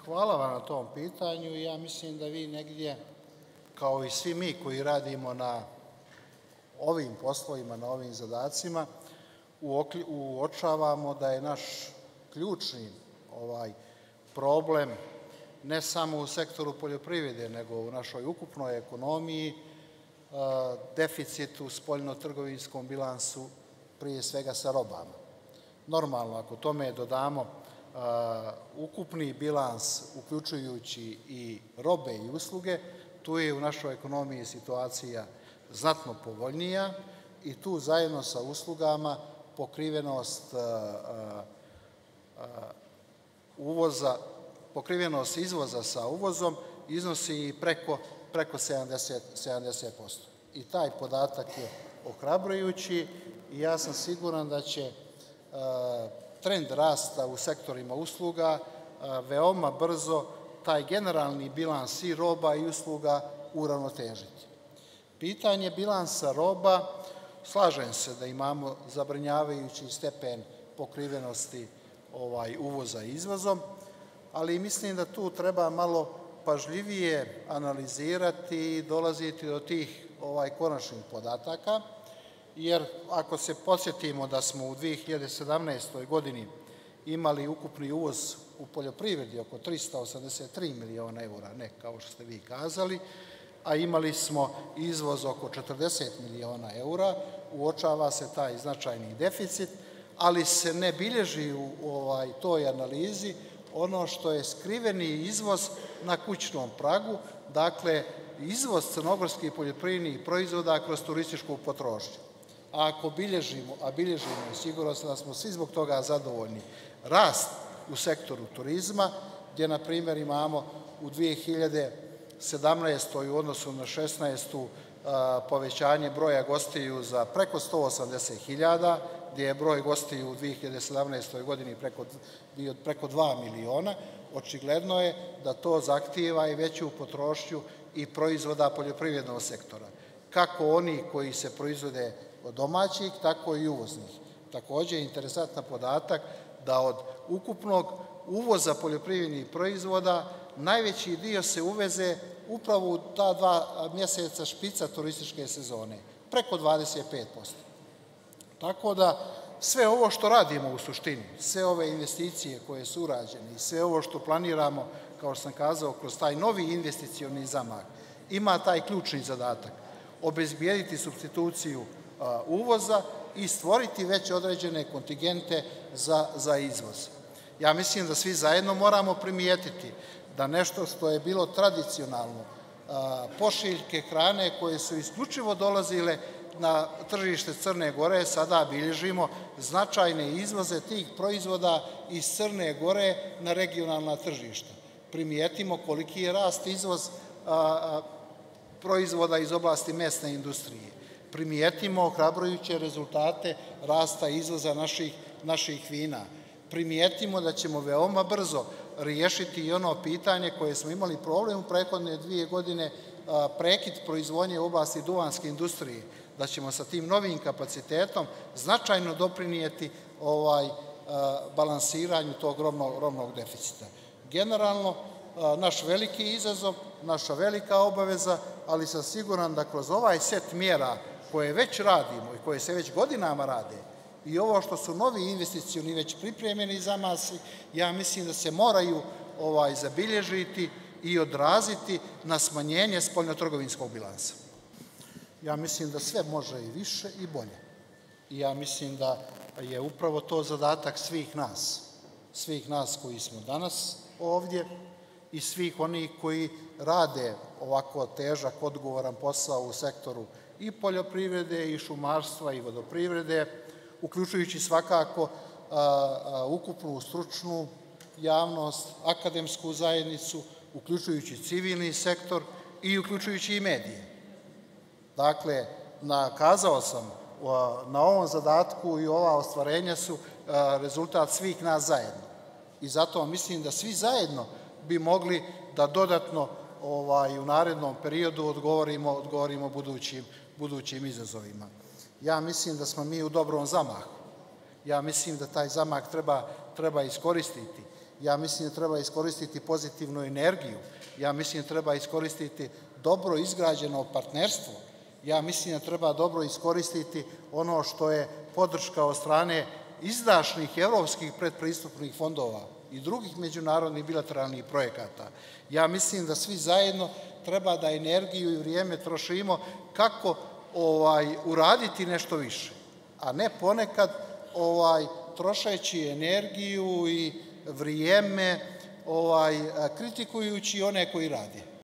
Hvala vam na tom pitanju. Ja mislim da vi negdje, kao i svi mi koji radimo na ovim poslovima, na ovim zadacima, uočavamo da je naš ključni problem ne samo u sektoru poljoprivrede, nego u našoj ukupnoj ekonomiji, deficit u spoljno-trgovinskom bilansu, prije svega sa robama. Normalno, ako tome dodamo ukupni bilans, uključujući i robe i usluge, tu je u našoj ekonomiji situacija znatno povoljnija i tu zajedno sa uslugama pokrivenost izvoza sa uvozom iznosi i preko 70%. I taj podatak je ohrabrujući i ja sam siguran da će trend rasta u sektorima usluga veoma brzo taj generalni bilans i roba i usluga uravnotežiti. Pitanje bilansa roba, slažem se da imamo zabrinjavajući stepen pokrivenosti uvoza izvozom, ali mislim da tu treba malo pažljivije analizirati i dolaziti do tih konačnih podataka, jer ako se podsjetimo da smo u 2017. godini imali ukupni uvoz u poljoprivredi oko 383 miliona eura, ne kao što ste vi kazali, a imali smo izvoz oko 40 miliona eura, uočava se taj značajni deficit, ali se ne bilježi u toj analizi ono što je skriveni izvoz na kućnom pragu, dakle izvoz crnogorskih poljoprivrednih proizvoda kroz turističku potrošnju. A ako bilježimo, i sigurno sam da smo svi zbog toga zadovoljni, rast u sektoru turizma, gdje, na primjer, imamo u 2017. u odnosu na 2016. povećanje broja gostiju za preko 180.000, gdje je broj gostiju u 2017. godini bio preko 2 miliona, očigledno je da to zahtijeva i veću potrošnju i proizvoda poljoprivrednog sektora. Kako oni koji se proizvode od domaćih, tako i uvoznih. Također je interesantan podatak da od ukupnog uvoza poljoprivrednih proizvoda najveći dio se uveze upravo u ta 2 mjeseca špica turističke sezone, preko 25%. Tako da sve ovo što radimo u suštini, sve ove investicije koje su urađene i sve ovo što planiramo, kao što sam kazao, kroz taj novi investicioni zamah, ima taj ključni zadatak obezbijediti supstituciju uvoza i stvoriti već određene kontingente za izvoz. Ja mislim da svi zajedno moramo primijetiti da nešto što je bilo tradicionalno, pošiljke hrane koje su isključivo dolazile na tržište Crne Gore, sada bilježimo značajne izvoze tih proizvoda iz Crne Gore na regionalna tržišta. Primijetimo koliki je rast izvoz proizvoda iz oblasti mesne industrije. Primijetimo ohrabrujuće rezultate rasta izvoza naših vina. Primijetimo da ćemo veoma brzo riješiti i ono pitanje koje smo imali problem u prethodne 2 godine, prekid proizvodnje u oblasti duvanske industrije, da ćemo sa tim novim kapacitetom značajno doprinijeti balansiranju tog robnog deficita. Generalno, naš veliki izazov, naša velika obaveza, ali sam siguran da kroz ovaj set mjera koje već radimo i koje se već godinama rade i ovo što su novi investicioni već pripremljeni zamasi, ja mislim da se moraju zabilježiti i odraziti na smanjenje spoljnotrgovinskog bilansa. Ja mislim da sve može i više i bolje. I ja mislim da je upravo to zadatak svih nas koji smo danas ovdje i svih onih koji rade ovako težak, odgovoran posao u sektoru i poljoprivrede i šumarstva i vodoprivrede, uključujući svakako ukupnu stručnu javnost, akademsku zajednicu, uključujući civilni sektor i uključujući i medije. Dakle, kazao sam, na ovom zadatku i ova ostvarenja su rezultat svih nas zajedno. I zato mislim da svi zajedno bi mogli da dodatno u narednom periodu odgovorimo budućim izazovima. Ja mislim da smo mi u dobrom zamahu. Ja mislim da taj zamah treba iskoristiti. ja mislim da treba iskoristiti pozitivnu energiju, ja mislim da treba iskoristiti dobro izgrađeno partnerstvo, ja mislim da treba dobro iskoristiti ono što je podrška od strane izdašnih evropskih predpristupnih fondova i drugih međunarodnih bilateralnih projekata. Ja mislim da svi zajedno treba da energiju i vrijeme trošimo kako uraditi nešto više, a ne ponekad trošeći energiju i vrijeme kritikujući one koji rade.